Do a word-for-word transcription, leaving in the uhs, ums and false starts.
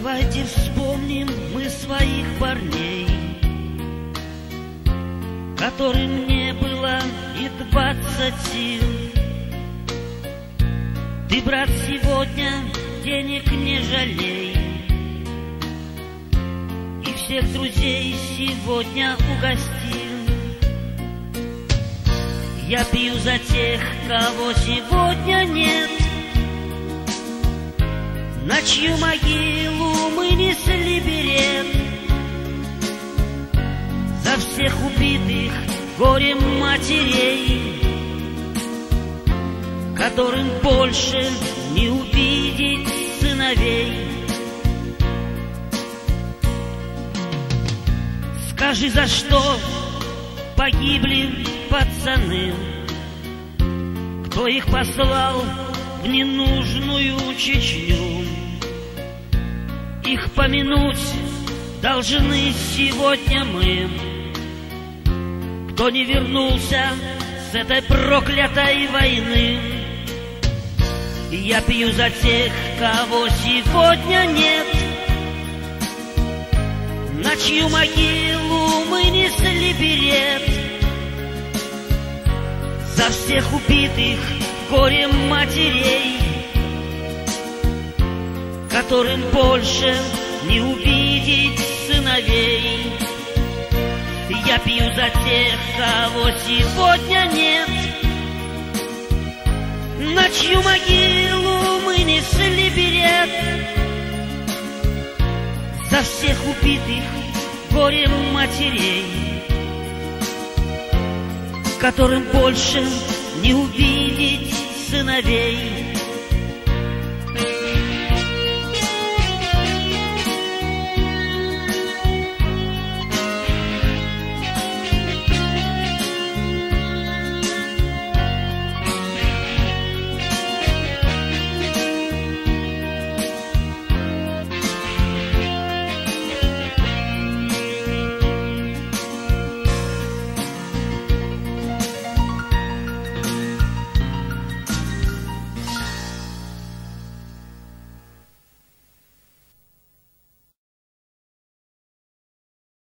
Давайте вспомним мы своих парней, которым не было и двадцати. Ты, брат, сегодня денег не жалей, и всех друзей сегодня угостил. Я пью за тех, кого сегодня нет, на чью могилу мы несли берет. За всех убитых горем матерей, которым больше не увидеть сыновей. Скажи, за что погибли пацаны, кто их послал в ненужную Чечню? Их помянуть должны сегодня мы, кто не вернулся с этой проклятой войны. Я пью за тех, кого сегодня нет, на чью могилу мы несли берет. За всех убитых горем матерей, которым больше не увидеть сыновей. Я пью за тех, кого сегодня нет, на чью могилу мы несли берет. За всех убитых горем матерей, которым больше не увидеть сыновей.